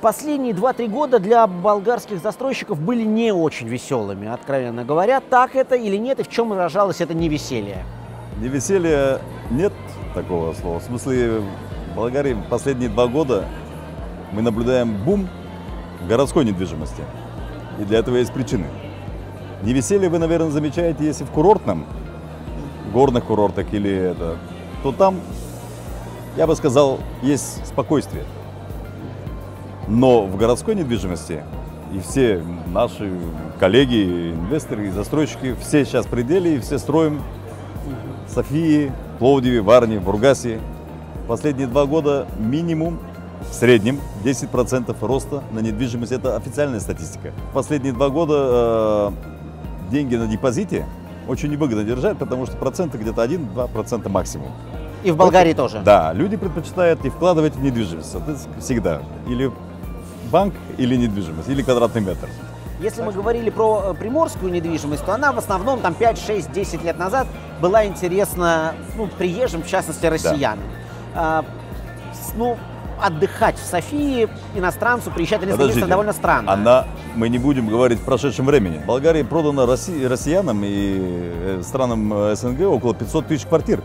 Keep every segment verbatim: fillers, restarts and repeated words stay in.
Последние два-три года для болгарских застройщиков были не очень веселыми, откровенно говоря. Так это или нет, и в чем выражалось это невеселье? Невеселье нет такого слова. В смысле, в Болгарии последние два года мы наблюдаем бум в городской недвижимости. И для этого есть причины. Невеселье вы, наверное, замечаете, если в курортном, горных курортах или это, то там, я бы сказал, есть спокойствие. Но в городской недвижимости и все наши коллеги, инвесторы и застройщики, все сейчас в пределе, и все строим в Софии, Пловдиве, Варне, Бургасе. Последние два года минимум, в среднем, десять процентов роста на недвижимость. Это официальная статистика. Последние два года э, деньги на депозите очень невыгодно держать, потому что проценты где-то один-два процента максимум. И в Болгарии это, тоже? Да, люди предпочитают и вкладывать в недвижимость. Это всегда. Или банк, или недвижимость, или квадратный метр. Если мы говорили про приморскую недвижимость, то она в основном там пять, шесть, десять лет назад была интересна, ну, приезжим, в частности, россиянам. Да. А, ну, отдыхать в Софии иностранцу, приезжать на место довольно странно. Она, мы не будем говорить в прошедшем времени. В Болгарии продано Росси, россиянам и странам СНГ около пятисот тысяч квартир.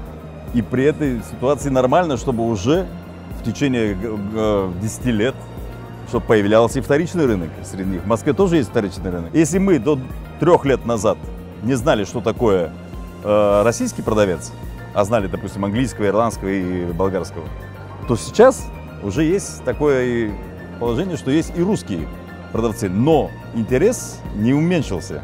И при этой ситуации нормально, чтобы уже в течение десяти лет чтобы появлялся и вторичный рынок среди них. В Москве тоже есть вторичный рынок. Если мы до трех лет назад не знали, что такое э, российский продавец, а знали, допустим, английского, ирландского и болгарского, то сейчас уже есть такое положение, что есть и русские продавцы. Но интерес не уменьшился.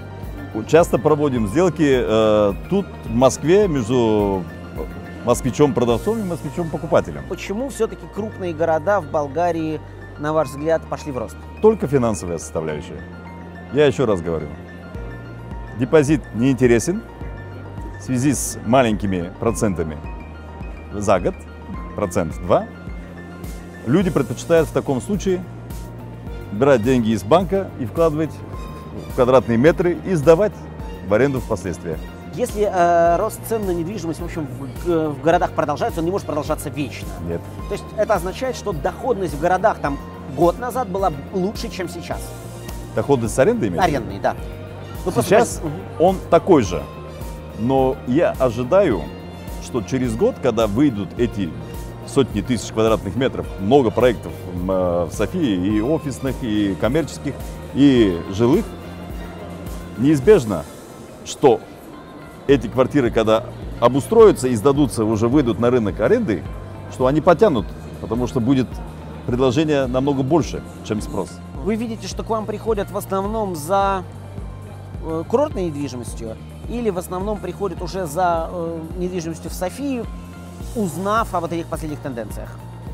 Часто проводим сделки э, тут, в Москве, между москвичом-продавцом и москвичом-покупателем. Почему все-таки крупные города в Болгарии, на ваш взгляд, пошли в рост? Только финансовая составляющая. Я еще раз говорю. Депозит не интересен в связи с маленькими процентами за год, процент два. Люди предпочитают в таком случае брать деньги из банка и вкладывать в квадратные метры и сдавать в аренду впоследствии. Если э, рост цен на недвижимость, в общем, в, в городах продолжается, он не может продолжаться вечно. Нет. То есть это означает, что доходность в городах там год назад была лучше, чем сейчас. Доходность с аренды имеется? Арендные, да. Ну, сейчас просто... он такой же. Но я ожидаю, что через год, когда выйдут эти сотни тысяч квадратных метров, много проектов в Софии, и офисных, и коммерческих, и жилых, неизбежно, что эти квартиры, когда обустроятся и сдадутся, уже выйдут на рынок аренды, что они потянут, потому что будет предложение намного больше, чем спрос. Вы видите, что к вам приходят в основном за э, курортной недвижимостью или в основном приходят уже за э, недвижимостью в Софию, узнав о вот этих последних тенденциях?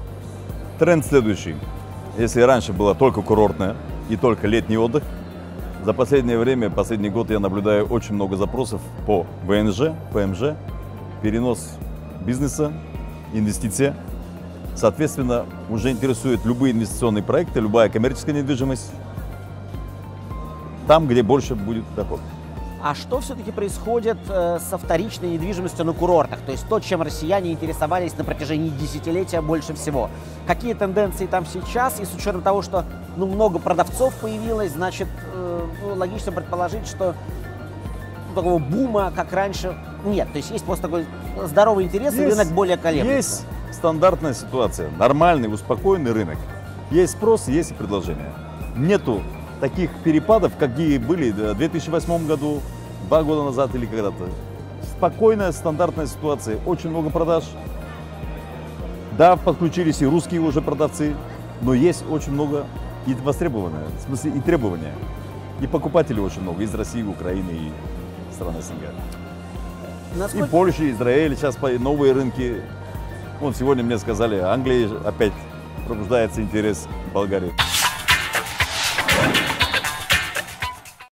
Тренд следующий. Если раньше было только курортное и только летний отдых, за последнее время, последний год я наблюдаю очень много запросов по ВНЖ, ПМЖ, перенос бизнеса, инвестиция. Соответственно, уже интересуют любые инвестиционные проекты, любая коммерческая недвижимость, там, где больше будет доход. А что все-таки происходит э, со вторичной недвижимостью на курортах? То есть то, чем россияне интересовались на протяжении десятилетия больше всего. Какие тенденции там сейчас? И с учетом того, что ну, много продавцов появилось, значит, э, ну, логично предположить, что ну, такого бума, как раньше, нет. То есть есть просто такой здоровый интерес, есть, и рынок более колеблется. Есть стандартная ситуация, нормальный, успокоенный рынок. Есть спрос, есть и предложение. Нету таких перепадов, какие были в две тысячи восьмом году, два года назад или когда-то. Спокойная, стандартная ситуация, очень много продаж. Да, подключились и русские уже продавцы, но есть очень много и востребованное, в смысле и требования. И покупателей очень много из России, Украины и стран СНГ. Насколько... И Польша, и Израиль, сейчас новые рынки. Вот сегодня мне сказали, Англия опять пробуждается интерес к Болгарии.